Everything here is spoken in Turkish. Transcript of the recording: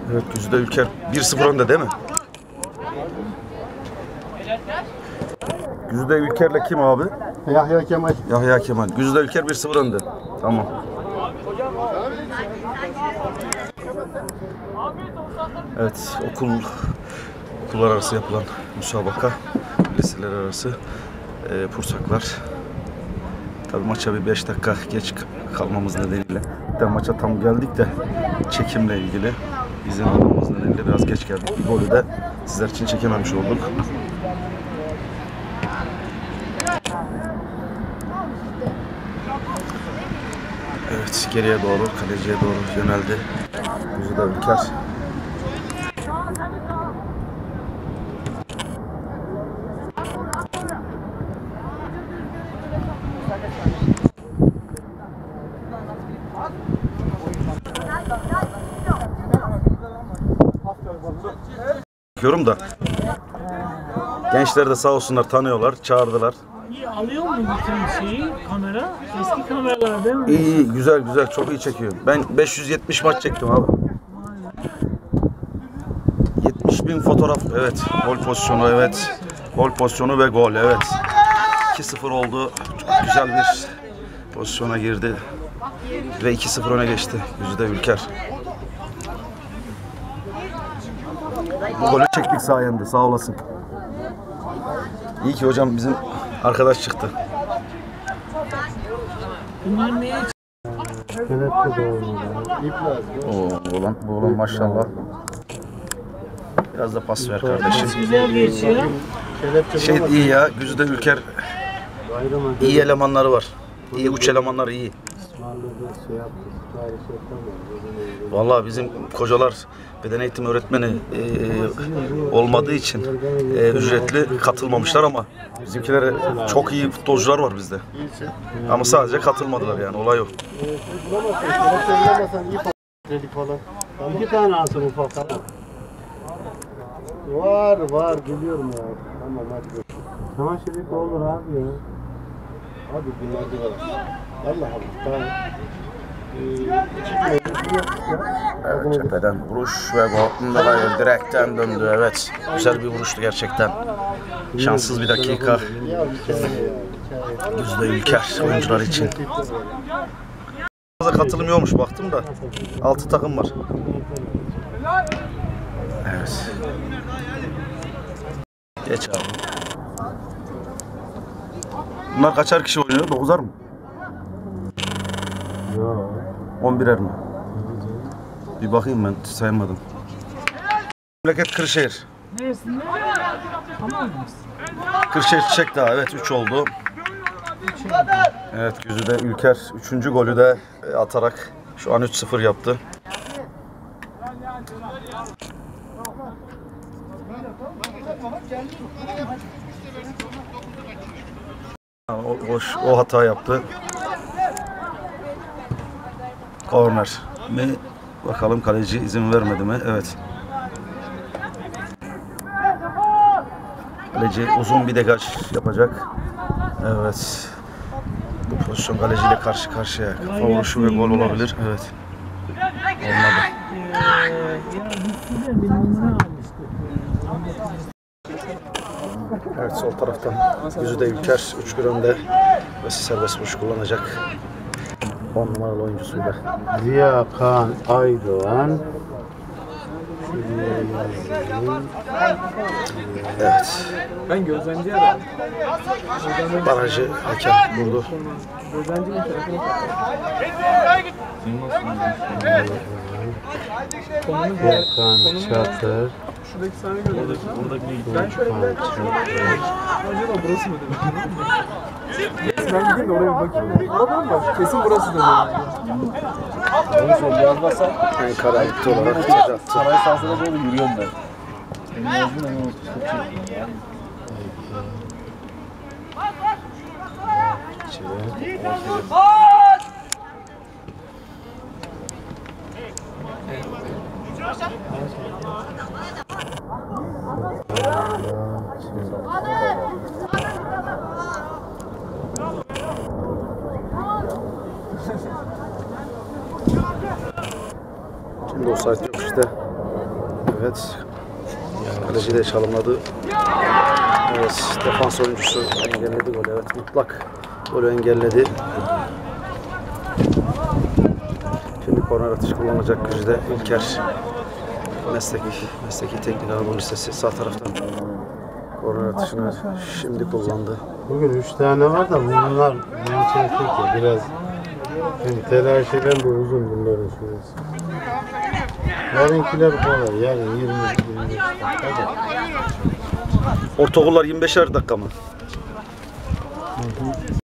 Evet, Güzide Ülker 1-0 önde değil mi? Güzide Ülker'le kim abi? Yahya Kemal. Yahya Kemal. Güzide Ülker 1-0 önde. Tamam. Evet, okullar arası yapılan müsabaka, liseler arası Pursaklar. Tabii maça bir 5 dakika geç kalmamız nedeniyle, de maça tam geldik de çekimle ilgili izin almamız nedeniyle biraz geç geldik. Bir golü de sizler için çekememiş olduk. Evet, geriye doğru, kaleciye doğru yöneldi Güzide Ülker. Bakıyorum da gençler de sağ olsunlar, tanıyorlar, çağırdılar. İyi alıyor mu bütün şeyi, kamera? Eski kameralar değil mi? İyi, güzel, çok iyi çekiyor. Ben 570 maç çektim abi. 70.000 fotoğraf, evet. Gol pozisyonu, evet. Gol pozisyonu ve gol, evet. 2-0 oldu. Çok güzel bir pozisyona girdi. Ve 2-0 öne geçti Güzide Ülker. Bu golü çektik sayende, sağ olasın. İyi ki hocam bizim arkadaş çıktı. Bunlar neye Bu oğlan maşallah. Biraz da pas ver kardeşim. güzel geçiyor? Şey iyi ya, Güzide Ülker iyi elemanları var. İyi, uç elemanlar iyi. Vallahi bizim kocalar beden eğitimi öğretmeni olmadığı için ücretli katılmamışlar ama bizimkilere çok iyi futbolcular var bizde. Ama sadece katılmadılar yani, olay yok. İki tane alsın ufak. Var biliyorum ya. Tamam hadi. Tamam şerik olur abi ya. Hadi bunlar da var. Allah tamam. Evet, cepheden vuruş ve gol. Direkten döndü, evet. Güzel bir vuruştu gerçekten. Şanssız bir dakika Güzide Ülker oyuncular için. Fazla katılım yokmuş, baktım da 6 takım var. Evet. Geç abi. Bunlar kaçar kişi oynuyor? 9'ar mı? Yok. 11'er mi? Bir bakayım, ben saymadım. Memleket Kırşehir. Neresinde? Tamam mısın? Kırşehir Çiçek Dağı, evet 3 oldu. Evet, Güzide Ülker 3. golü de atarak şu an 3-0 yaptı. O hata yaptı. Korner mi? Bakalım, kaleci izin vermedi mi? Evet. Kaleci uzun bir degaj yapacak. Evet. Bu pozisyon kaleciyle karşı karşıya. Kafa vuruşu ve gol olabilir. Evet. Olmadı. Ya biz de bir numara almıştık. Evet, sol taraftan Güzide Ülker 3-1 önde ve serbest vuruş kullanacak. 10 numaralı oyuncusuyla. Ziya Kaan Aydoğan. Evet. Ben gözlemci aradım. Barajı hakem vurdu. Gözlemcinin telefonu Volkan Çatır. şuradaki sahne gördüm. Ben şöyle bir acaba burası mı dedim. Ben gideyim de oraya bir bakayım. Aradan bak. Kesin burası da böyle. Onu söyle yazmasan. Ankara gitti olarak atacaktı. Saray sahasına doğru yürüyorum ben. Şimdi offside yok işte. Evet. Kaleci de çalımladı. Evet, defans oyuncusu engelledi golü. Evet, mutlak golü engelledi. Şimdi korner atış kullanacak Güzide İlker. Mesleki Teknik Anadolu Lisesi sağ taraftan korner atışını şimdi kullandı. Bugün 3 tane var da bunlar beni çekti ki biraz telaş eden de uzun bunların süresi. Yarınkiler kolay. Yarın 20-25 dakika. Ortaokullar 25'er dakika mı?